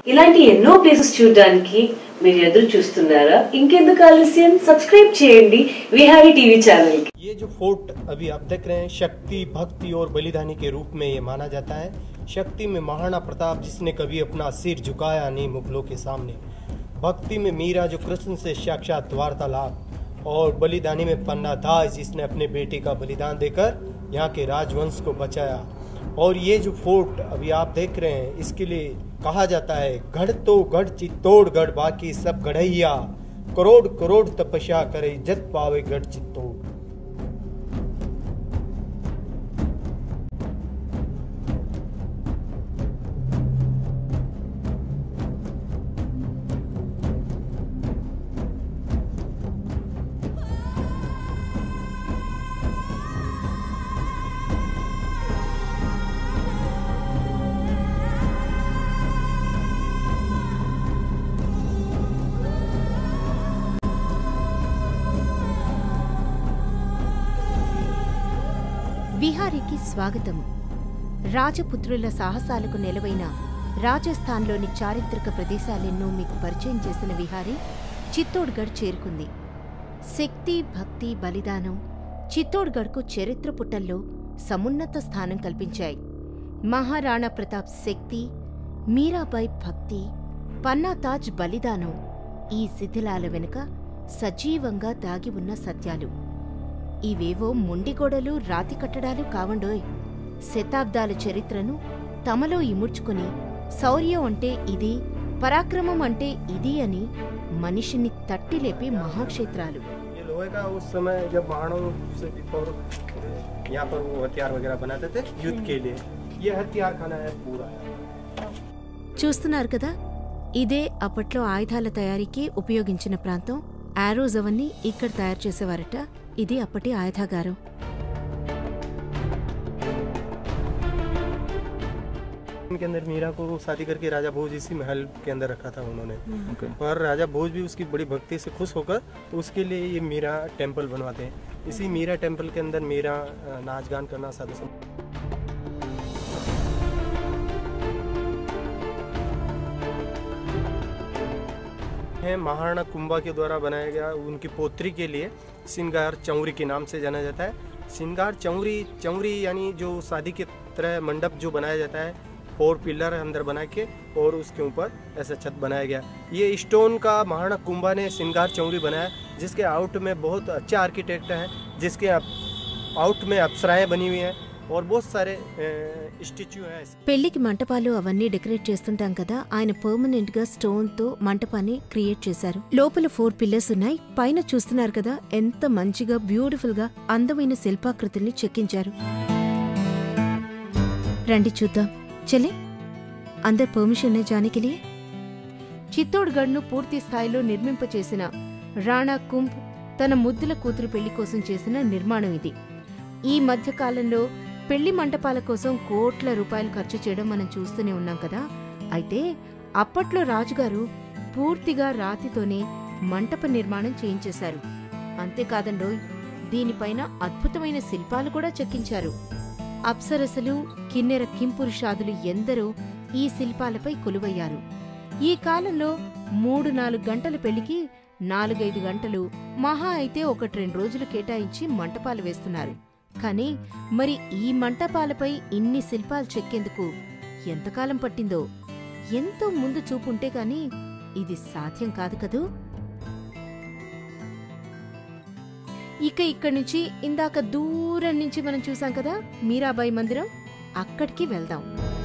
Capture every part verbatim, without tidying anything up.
ఇలాంటి ఎన్నో ప్లేసెస్ చూడడానికి మీరు ఎదురు చూస్తున్నారా? ఇంకెందుకు ఆలస్యం, సబ్స్క్రైబ్ చేయండి విహారీ टीवी चैनल की। ये जो फोर्ट अभी आप देख रहे हैं, शक्ति, भक्ति और बलिदानी के रूप में ये माना जाता है। शक्ति में महाराणा प्रताप, जिसने कभी अपना सिर झुकाया नहीं मुगलों के सामने। भक्ति में मीरा, जो कृष्ण से साक्षात वार्तालाप, और बलिदानी में पन्ना दास, जिसने अपने बेटे का बलिदान देकर यहाँ के राजवंश को बचाया। और ये जो फोर्ट अभी आप देख रहे हैं, इसके लिए कहा जाता है गढ़ तो गढ़ चित्तौड़गढ़, बाकी सब गढ़ैया, करोड़ करोड़ तपस्या करे जत पावे गढ़ चित्तौड़। విహారీకి స్వాగతం. రాజపుత్రుల సాహసాలకు నెలవైన రాజస్థాన్లోని చారిత్రక ప్రదేశాలెన్నో మీకు పరిచయం చేసిన విహారీ చిత్తోడ్గఢ్ చేరుకుంది. శక్తి, భక్తి, బలిదానం చిత్తోడ్గఢ్కు చరిత్ర పుటల్లో సమున్నత స్థానం కల్పించాయి. మహారాణా ప్రతాప్ శక్తి, మీరాబాయి భక్తి, పన్నా తాజ్ బలిదానం ఈ శిథిలాల వెనుక సజీవంగా దాగి ఉన్న సత్యాలు. ఇవేవో మొండిగోడలు, రాతి కట్టడాలు కావండోయ్. శతాబ్దాల చరిత్రను తమలో ఇముడ్చుకుని శౌర్యం అంటే ఇది, పరాక్రమం అంటే ఇది అని మనిషిని తట్టిలేపి మహాక్షేత్రాలు. చూస్తున్నారు కదా, ఇదే అప్పట్లో ఆయుధాల తయారీకి ఉపయోగించిన ప్రాంతం. ఆరోస్ అవన్నీ ఇక్కడ తయారు చేసేవారట. ఇది అప్పటి ఆయుధాగారం. के अंदर मीरा को शादी करके राजा भोज इसी महल के अंदर रखा था उन्होंने। okay. और राजा भोज भी उसकी बड़ी भक्ति से खुश होकर तो उसके लिए ये मीरा टेम्पल बनवाते हैं। इसी मीरा टेम्पल के अंदर मीरा नाच गान करना साधु है। महाराणा कुंभा के द्वारा बनाया गया उनकी पोत्री के लिए श्रृंगार चौरी के नाम से जाना जाता है। श्रृंगार चौरी चौरी यानी जो शादी के तरह मंडप जो बनाया जाता है, फोर पिलर अंदर बना के और उसके ऊपर ऐसा छत बनाया गया। ये स्टोन का महाराणा कुंभा ने श्रृंगार चौरी बनाया, जिसके आउट में बहुत अच्छे आर्किटेक्ट हैं, जिसके आउट में अप्सराएं बनी हुई हैं और बहुत सारे स्टैच्यू हैं। పెళ్లికి మంటపాలు అవన్నీ డెకరేట్ చేస్తుంటాం కదా, ఆయన పర్మనెంట్ గా స్టోన్ తో మంటపాన్ని క్రియేట్ చేశారు. లోపల ఫోర్ పిల్లర్స్ ఉన్నాయి. పైన చూస్తున్నారు కదా, ఎంత మంచిగా బ్యూటిఫుల్ గా అందమైన శిల్పాకృతుల్ని చెక్కించారు. రండి చూద్దాం. చలే అందర్ పర్మిషన్ నే జానే కే లియే. చిత్తోడ్గఢ్ ను పూర్తి స్థాయిలో నిర్మింపచేసిన రాణా కుంభ్ తన ముద్దుల కూతురు పెళ్లి కోసం చేసిన నిర్మాణం ఇది. ఈ మధ్యకాలంలో పెళ్లి మంటపాల కోసం కోట్ల రూపాయలు ఖర్చు చేయడం మనం చూస్తూనే ఉన్నాం కదా. అయితే అప్పట్లో రాజుగారు పూర్తిగా రాతితోనే మంటప నిర్మాణం చేయించేశారు. అంతేకాదండోయ్, దీనిపైన అద్భుతమైన శిల్పాలు కూడా చెక్కించారు. అప్సరసలు, కిన్నెర కింపురుషాదులు ఎందరో ఈ శిల్పాలపై కొలువయ్యారు. ఈ కాలంలో మూడు నాలుగు గంటల పెళ్లికి నాలుగైదు గంటలు, మహా అయితే ఒకటి రెండు రోజులు కేటాయించి మంటపాలు వేస్తున్నారు. కానీ మరి ఈ మంటపాలపై ఇన్ని శిల్పాలు చెక్కేందుకు ఎంతకాలం పట్టిందో. ఎంతో ముందు చూపుంటే కాని ఇది సాధ్యం కాదు కదూ. ఇక ఇక్కడి నుంచి ఇందాక దూరం నుంచి మనం చూసాం కదా మీరాబాయి మందిరం, అక్కడికి వెళ్దాం.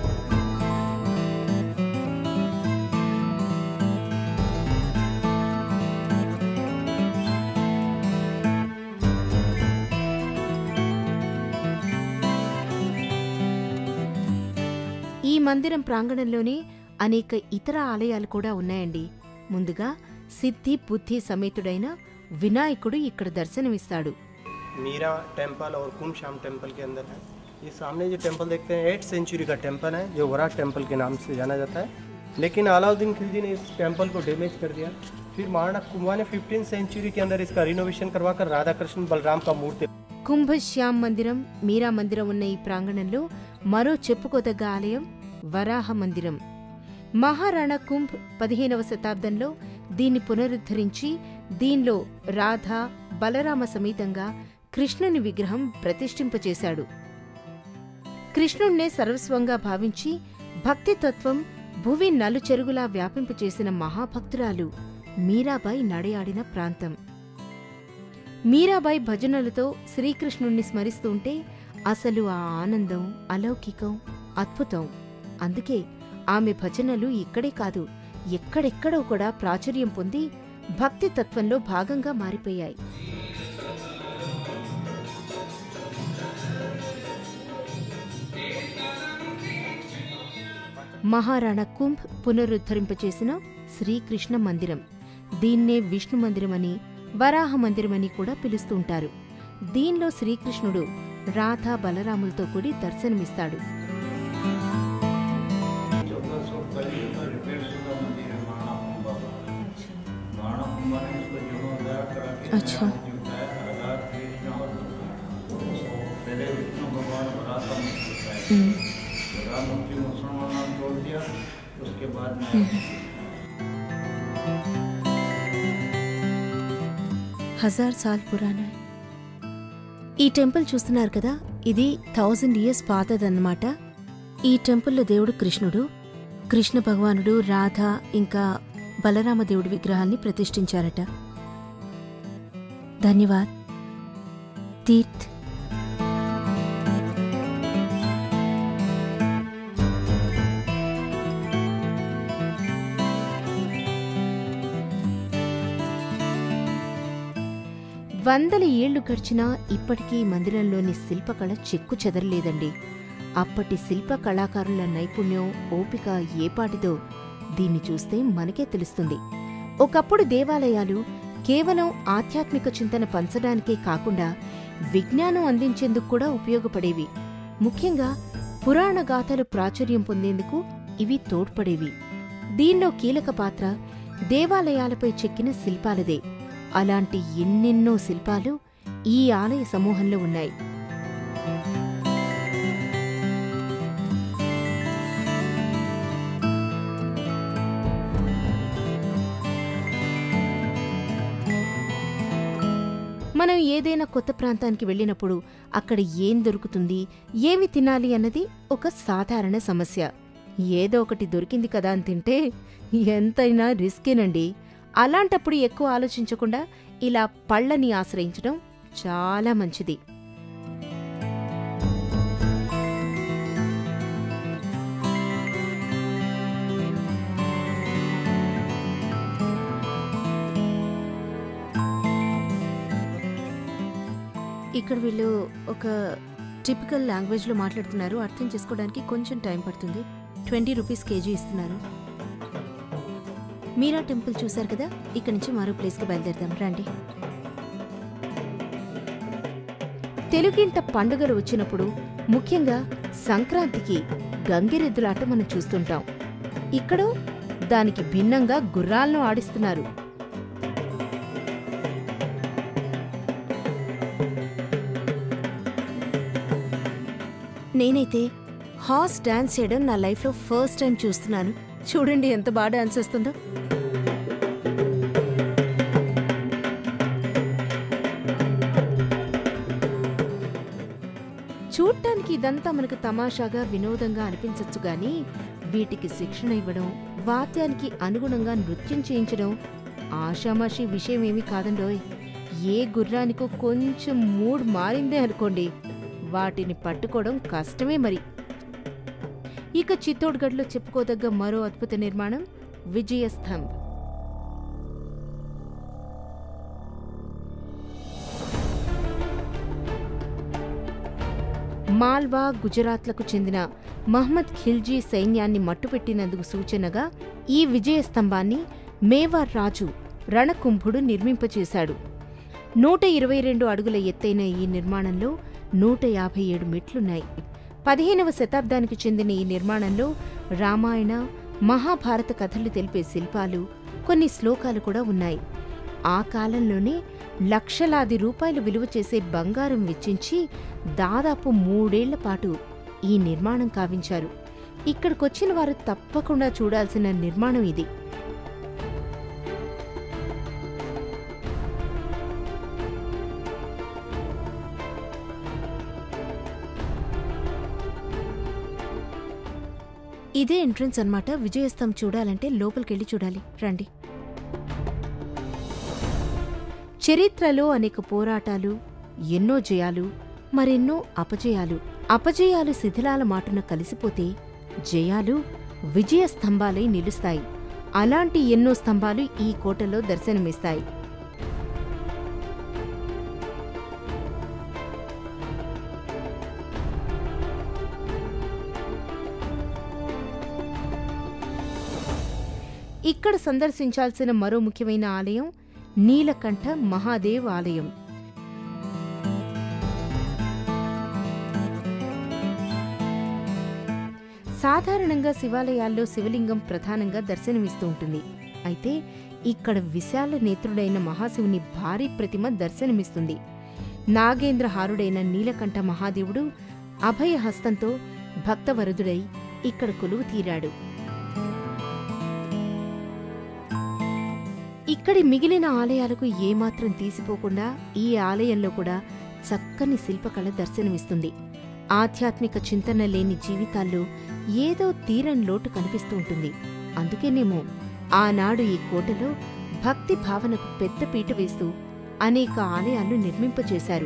ఈ మందిరం ప్రాంగణంలోనే అనేక ఇతర ఆలయాలు కూడా ఉన్నాయండి. ముందుగా సిద్ధి బుద్ధి సమేతుడైన వినాయకుడు ఇక్కడ దర్శనమిస్తాడు. मीरा टेम्पल और कुंभ श्याम टेम्पल के अंदर है। ये सामने जो टेम्पल देखते हैं एट सेंचुरी का टेम्पल है, जो वराह टेम्पल के नाम से जाना जाता है। लेकिन अलाउद्दीन खिलजी ने इस टेम्पल को डैमेज कर दिया। फिर महाराणा कुंभा ने फिफ्टीन सेंचुरी के अंदर इसका रिनोवेशन करवाकर राधा कृष्ण बलराम का मूर्ति కుంభ శ్యామ్ మందిరం, మీరా మందిరం ఉన్న ఈ ప్రాంగణంలో మరో చెప్పుకోదగ్గ ఆలయం వరాహ మందిరం. మహారాణా కుంభ్ పదిహేనవ శతాబ్దంలో దీన్ని పునరుద్ధరించి దీనిలో రాధ బలరామ సమేతంగా కృష్ణుని విగ్రహం ప్రతిష్ఠింపచేశాడు. కృష్ణుణ్ణే సర్వస్వంగా భావించి భక్తితత్వం భువి నలుచెరుగులా వ్యాపింపచేసిన మహాభక్తురాలు మీరాబాయి నడయాడిన ప్రాంతం. మీరాబాయి భజనలతో శ్రీకృష్ణుణ్ణి స్మరిస్తుంటే అసలు ఆ ఆనందం అలౌకికం, అద్భుతం. అందుకే ఆమె భజనలు ఇక్కడే కాదు ఎక్కడెక్కడో కూడా ప్రాచుర్యం పొంది భక్తితత్వంలో భాగంగా మారిపోయాయి. మహారాణా కుంభ్ పునరుద్ధరింపచేసిన శ్రీకృష్ణ మందిరం. దీన్నే విష్ణు మందిరమని, వరాహ మందిరమని కూడా పిలుస్తుంటారు. దీనిలో శ్రీకృష్ణుడు రాధా బలరాములతో కూడి దర్శనమిస్తాడు. अच्छा उसके बाद హజార్ సాల్ పురాణా. ఈ టెంపుల్ చూస్తున్నారు కదా, ఇది థౌజండ్ ఇయర్స్ పాతదన్నమాట. ఈ టెంపుల్లో దేవుడు కృష్ణుడు, కృష్ణ భగవానుడు, రాధ ఇంకా బలరామదేవుడి విగ్రహాన్ని ప్రతిష్ఠించారట. ధన్యవాద్ తీర్థ్. వందల ఏళ్లు గడిచినా ఇప్పటికీ మందిరంలోని శిల్పకళ చెక్కు చెదరలేదండి. అప్పటి శిల్ప కళాకారుల నైపుణ్యం, ఓపిక ఏపాటిదో దీన్ని చూస్తే మనకే తెలుస్తుంది. ఒకప్పుడు దేవాలయాలు కేవలం ఆధ్యాత్మిక చింతన పంచడానికే కాకుండా విజ్ఞానం అందించేందుకు కూడా ఉపయోగపడేవి. ముఖ్యంగా పురాణ గాథలు ప్రాచుర్యం పొందేందుకు ఇవి తోడ్పడేవి. దీనిలో కీలక పాత్ర దేవాలయాలపై చెక్కిన శిల్పాలదే. అలాంటి ఎన్నెన్నో శిల్పాలు ఈ ఆలయ సమూహంలో ఉన్నాయి. మనం ఏదైనా కొత్త ప్రాంతానికి వెళ్ళినప్పుడు అక్కడ ఏం దొరుకుతుంది, ఏమి తినాలి అన్నది ఒక సాధారణ సమస్య. ఏదో ఒకటి దొరికింది కదా అని తింటే ఎంతైనా రిస్కేనండి. అలాంటప్పుడు ఎక్కువ ఆలోచించకుండా ఇలా పళ్ళని ఆశ్రయించడం చాలా మంచిది. ఇక్కడ వీళ్ళు ఒక టిపికల్ లాంగ్వేజ్లో మాట్లాడుతున్నారు. అర్థం చేసుకోవడానికి కొంచెం టైం పడుతుంది. ట్వంటీ రూపీస్ కేజీ ఇస్తున్నారు. మీరా టెంపుల్ చూశారు కదా, ఇక్కడి నుంచి మరో ప్లేస్కి బయలుదేరదాం రండి. తెలుగింట పండుగలు వచ్చినప్పుడు, ముఖ్యంగా సంక్రాంతికి గంగిరెద్దులాట మనం చూస్తుంటాం. ఇక్కడ దానికి భిన్నంగా గుర్రాలను ఆడిస్తున్నారు. నేనైతే హార్స్ డాన్స్ చేయడం నా లైఫ్లో ఫస్ట్ టైం చూస్తున్నాను. చూడండి ఎంత బాగా డాన్స్ చేస్తుందో. చూడ్డానికి ఇదంతా మనకు తమాషాగా, వినోదంగా అనిపించచ్చు గాని వీటికి శిక్షణ ఇవ్వడం, వాద్యానికి అనుగుణంగా నృత్యం చేయించడం ఆషామాషీ విషయమేమీ కాదండోయ్. ఏ గుర్రానికో కొంచెం మూడ్ మారిందే అనుకోండి, వాటిని పట్టుకోవడం కష్టమే మరి. ఇక చిత్తోడ్గఢ్లో చెప్పుకోదగ్గ మరో అద్భుత నిర్మాణం విజయస్తంభ్. మాల్వా, గుజరాత్లకు చెందిన మహ్మద్ ఖిల్జీ సైన్యాన్ని మట్టుపెట్టినందుకు సూచనగా ఈ విజయస్తంభాన్ని మేవార్ రాజు రణకుంభుడు నిర్మింపచేశాడు. నూట ఇరవై రెండు అడుగుల ఎత్తైన ఈ నిర్మాణంలో నూట యాభై ఏడు మెట్లున్నాయి. పదిహేనవ శతాబ్దానికి చెందిన ఈ నిర్మాణంలో రామాయణ, మహాభారత కథలు తెలిపే శిల్పాలు, కొన్ని శ్లోకాలు కూడా ఉన్నాయి. ఆ కాలంలోనే లక్షలాది రూపాయలు విలువ చేసే బంగారం వెచ్చించి దాదాపు మూడేళ్ల పాటు ఈ నిర్మాణం కావించారు. ఇక్కడికొచ్చిన వారు తప్పకుండా చూడాల్సిన నిర్మాణం ఇది. ఇదే ఎంట్రన్స్ అన్నమాట. విజయస్తం చూడాలంటే లోపలికెళ్ళి చూడాలి. రండి. చరిత్రలో అనేక పోరాటాలు, ఎన్నో జయాలు, మరెన్నో అపజయాలు. అపజయాలు శిథిలాల మాటున కలిసిపోతే జయాలు విజయ స్తంభాలై నిలుస్తాయి. అలాంటి ఎన్నో స్తంభాలు ఈ కోటలో దర్శనమిస్తాయి. ఇక్కడ సందర్శించాల్సిన మరో ముఖ్యమైన ఆలయం నీలకంఠ మహాదేవ్ ఆలయం. సాధారణంగా శివాలయాల్లో శివలింగం ప్రధానంగా దర్శనమిస్తూ ఉంటుంది. అయితే ఇక్కడ విశాల నేత్రుడైన మహాశివుని భారీ ప్రతిమ దర్శనమిస్తుంది. నాగేంద్రహారుడైన నీలకంఠ మహాదేవుడు అభయహస్తంతో భక్తవరుదుడై ఇక్కడ కొలువు తీరాడు. ఇక్కడి మిగిలిన ఆలయాలకు ఏమాత్రం తీసిపోకుండా ఈ ఆలయంలో కూడా చక్కని శిల్పకళ దర్శనమిస్తుంది. ఆధ్యాత్మిక చింతన లేని జీవితాల్లో ఏదో తీరని లోటు కనిపిస్తూ ఉంటుంది. అందుకేనేమో ఆనాడు ఈ కోటలో భక్తి భావనకు పెద్ద పీట వేస్తూ అనేక ఆలయాలు నిర్మింపచేశారు.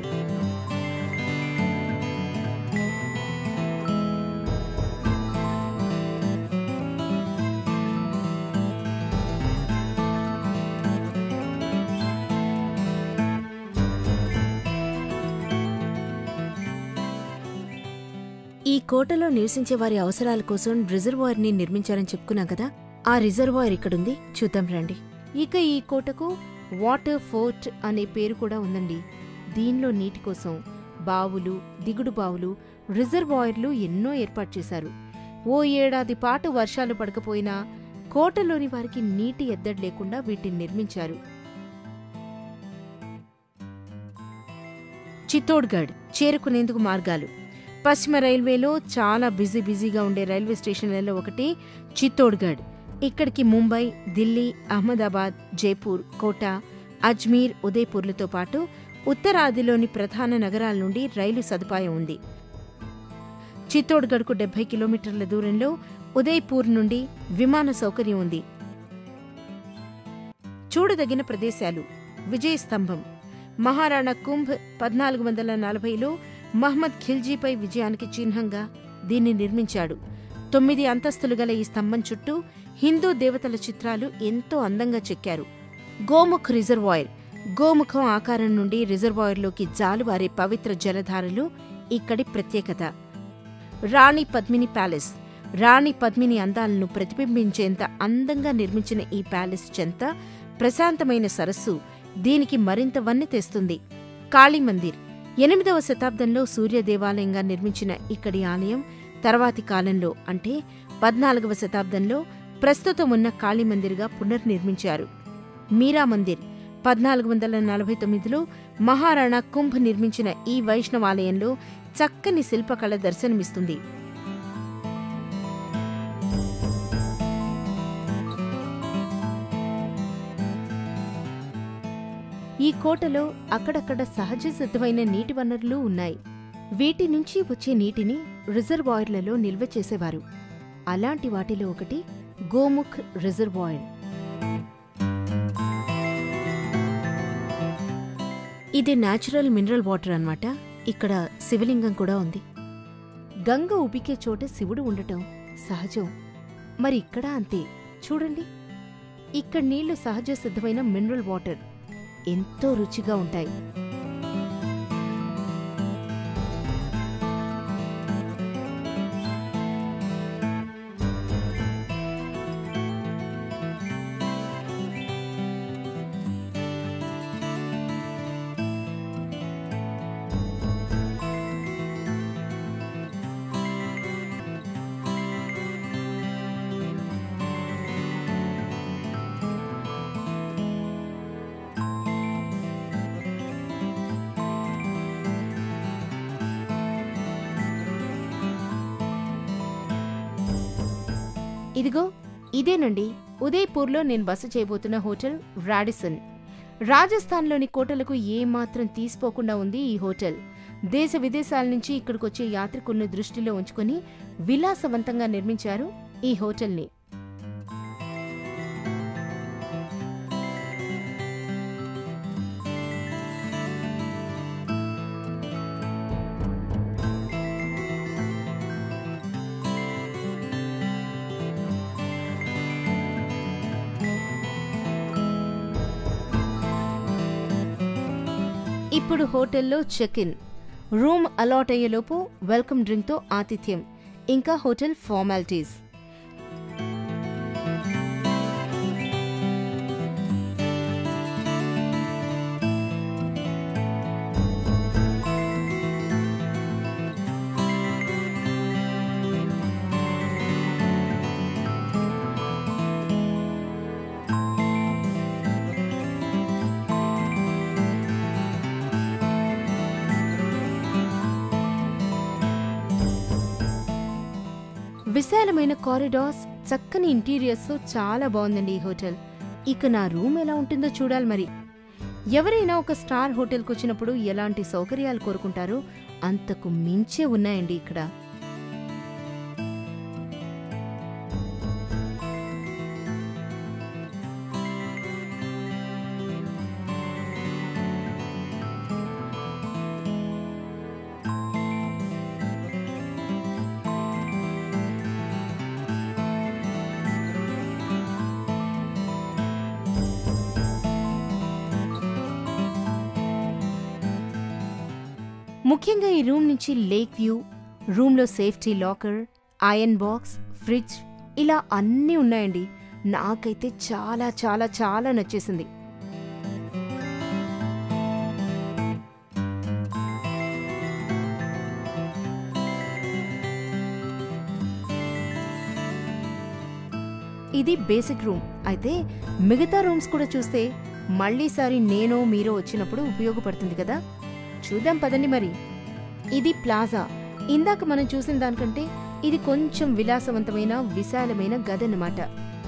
ఈ కోటలో నివసించే వారి అవసరాల కోసం రిజర్వాయర్ ని నిర్మించారని చెప్పుకున్నాం కదా, ఆ రిజర్వాయర్ ఇక్కడుంది. చూద్దాం రండి. ఇక ఈ కోటకు వాటర్ ఫోర్ట్ అనే పేరు కూడా ఉందండి. దీనిలో నీటి కోసం బావులు, దిగుడు బావులు, రిజర్వాయర్లు ఎన్నో ఏర్పాటు చేశారు. ఓ ఏడాది పాటు వర్షాలు పడకపోయినా కోటలోని వారికి నీటి ఎద్దడి లేకుండా వీటిని నిర్మించారు. చిత్తోడ్గఢ్ చేరుకునేందుకు మార్గాలు. పశ్చిమ రైల్వేలో చాలా బిజీ బిజీగా ఉండే రైల్వే స్టేషన్లలో ఒకటి చిత్తోడ్గఢ్. ఇక్కడికి ముంబై, ఢిల్లీ, అహ్మదాబాద్, జైపూర్, కోటా, అజ్మీర్, ఉదయ్పూర్లతో పాటు ఉత్తరాదిలోని ప్రధాన నగరాల నుండి రైలు సదుపాయం ఉంది. చిత్తోడ్గఢ్కు డెబ్బై కిలోమీటర్ల దూరంలో ఉదయ్పూర్ నుండి విమాన సౌకర్యం ఉంది. చూడదగిన ప్రదేశాలు: విజయస్తంభం. మహారాణా కుంభ్ పద్నాలుగు వందల నలభైలో మహ్మద్ ఖిల్జీపై విజయానికి చిహ్నంగా దీన్ని నిర్మించాడు. తొమ్మిది అంతస్తులు గల ఈ స్తంభం చుట్టూ హిందూ దేవతల చిత్రాలు ఎంతో అందంగా చెక్కారు. గోముఖ్ రిజర్వాయర్. గోముఖం ఆకారం నుండి రిజర్వాయర్లోకి జాలువారే పవిత్ర జలధారలు ఇక్కడి ప్రత్యేకత. రాణి పద్మిని ప్యాలెస్. రాణి పద్మిని అందాలను ప్రతిబింబించేంత అందంగా నిర్మించిన ఈ ప్యాలెస్ చెంత ప్రశాంతమైన సరస్సు దీనికి మరింత వన్నె తెస్తుంది. కాళీమందిర్. ఎనిమిదవ శతాబ్దంలో సూర్య దేవాలయంగా నిర్మించిన ఇక్కడి ఆలయం తర్వాతి కాలంలో అంటే పద్నాలుగవ శతాబ్దంలో ప్రస్తుతం ఉన్న కాళీమందిర్గా పునర్నిర్మించారు. మీరామందిర్. పద్నాలుగు వందల నలభై తొమ్మిదిలో మహారాణా కుంభ్ నిర్మించిన ఈ వైష్ణవాలయంలో చక్కని శిల్పకళ దర్శనమిస్తుంది. ఈ కోటలో అక్కడక్కడ సహజ సిద్ధమైన నీటి వనరులు ఉన్నాయి. వీటి నుంచి వచ్చే నీటిని రిజర్వాయర్లలో నిల్వ చేసేవారు. అలాంటి వాటిలో ఒకటి గోముఖ్ రిజర్వాయర్. ఇది న్యాచురల్ మినరల్ వాటర్ అన్నమాట. ఇక్కడ శివలింగం కూడా ఉంది. గంగ ఉబికే చోట శివుడు ఉండటం సహజం. మరి ఇక్కడ అంతే. చూడండి, ఇక్కడ నీళ్లు సహజ సిద్ధమైన మినరల్ వాటర్, ఎంతో రుచిగా ఉంటాయి. ఇదిగో ఇదేనండి ఉదయ్పూర్లో నేను బస చేయబోతున్న హోటల్ రాడిసన్. రాజస్థాన్లోని కోటలకు ఏమాత్రం తీసిపోకుండా ఉంది ఈ హోటల్. దేశ విదేశాల నుంచి ఇక్కడికొచ్చే యాత్రికులను దృష్టిలో ఉంచుకొని విలాసవంతంగా నిర్మించారు ఈ హోటల్ని. ఇప్పుడు హోటల్లో చెక్ ఇన్, రూమ్ అలాట్ అయ్యేలోపు వెల్కమ్ డ్రింక్తో ఆతిథ్యం, ఇంకా హోటల్ ఫార్మాలిటీస్. విశాలమైన కారిడార్స్, చక్కని ఇంటీరియర్స్తో చాలా బాగుందండి ఈ హోటల్. ఇక నా రూమ్ ఎలా ఉంటుందో చూడాలి మరి. ఎవరైనా ఒక స్టార్ హోటల్కి వచ్చినప్పుడు ఎలాంటి సౌకర్యాలు కోరుకుంటారో అంతకు మించే ఉన్నాయండి ఇక్కడ. ముఖ్యంగా ఈ రూమ్ నుంచి లేక్ వ్యూ, రూమ్లో safety locker, iron box, fridge ఇలా అన్నీ ఉన్నాయండి. నాకైతే చాలా చాలా చాలా నచ్చేసింది. ఇది బేసిక్ రూమ్ అయితే, మిగతా రూమ్స్ కూడా చూస్తే మళ్ళీసారి నేనో మీరో వచ్చినప్పుడు ఉపయోగపడుతుంది కదా. చూద్దాం పదండి మరి. ఇది ప్లాజా. ఇందాక మనం చూసిన దానికంటే ఇది కొంచెం విలాసవంతమైన విశాలమైన గదన్నమాట.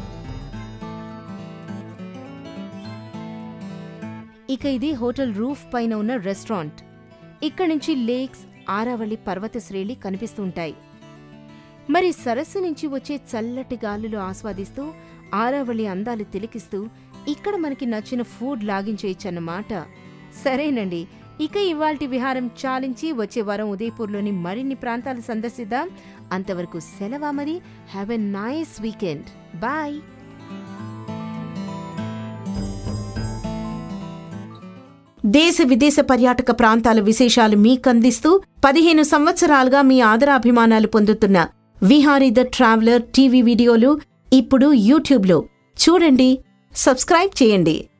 ఇక ఇది హోటల్ రూఫ్ పైన ఉన్న రెస్టారెంట్. ఇక్కడి నుంచి లేక్స్, ఆరావళి పర్వత శ్రేణి కనిపిస్తుంటాయి. మరి సరస్సు నుంచి వచ్చే చల్లటి గాలులు ఆస్వాదిస్తూ ఆరావళి అందాలు తిలకిస్తూ ఇక్కడ మనకి నచ్చిన ఫుడ్ లాగించేయచ్చన్నమాట. సరేనండి, ఇక ఇవాల్టి విహారం చాలించి వచ్చే వారం ఉదయ్పూర్లోని మరిన్ని ప్రాంతాలు సందర్శిద్దాం. అంతవరకు సెలవా మరి. Have a nice weekend. Bye. దేశ విదేశ పర్యాటక ప్రాంతాల విశేషాలు మీకందిస్తూ పదిహేను సంవత్సరాలుగా మీ ఆదరాభిమానాలు పొందుతున్న విహారీ ద ట్రావెలర్ టీవీ వీడియోలు ఇప్పుడు యూట్యూబ్లో చూడండి, సబ్స్క్రైబ్ చేయండి.